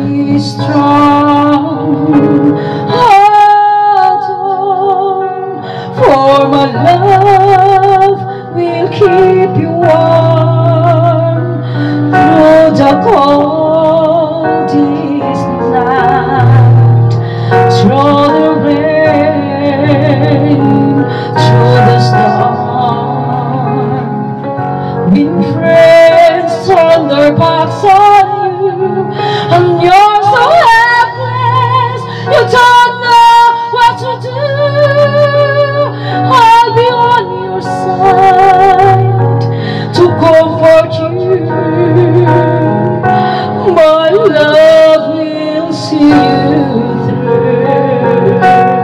be strong. Hold on, for my love will keep you warm through the coldest night, through the rain, through the storm. When friends turn their backs on you and you're so helpless, you don't know what to do, I'll be on your side to comfort you. My love will see you through.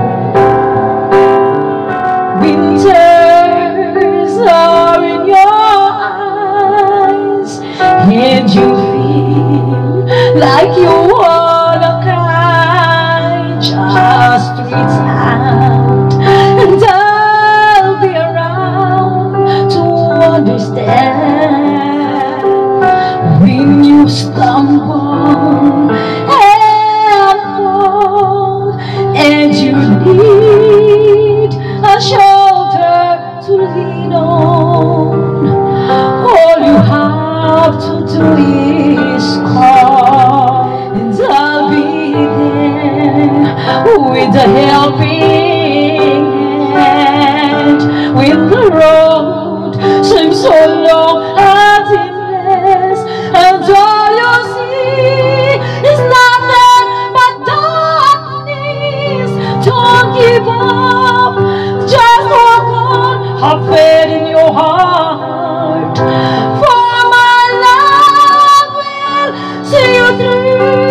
Winters are in your eyes, and you feel like you wanna cry. Just reach out, and I'll be around to understand. When you stumble and fall, and you need a shoulder to lean on, all you have to do is call, and I'll be there with a helping hand. When the road seems so long and endless, and all you see is nothing but darkness, don't give up, just walk on, have faith in your heart, for my love will see you through.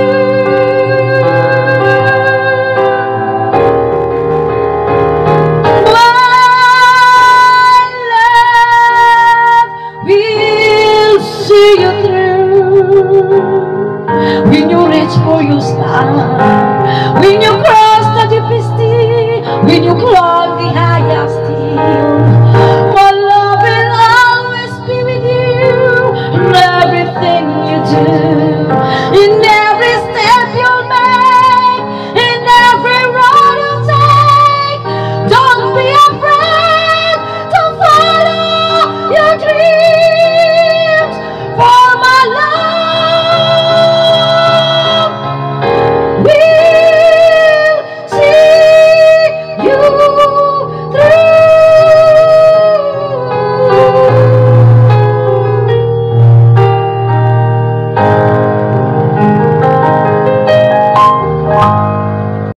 My love will see you through. When you reach for your star,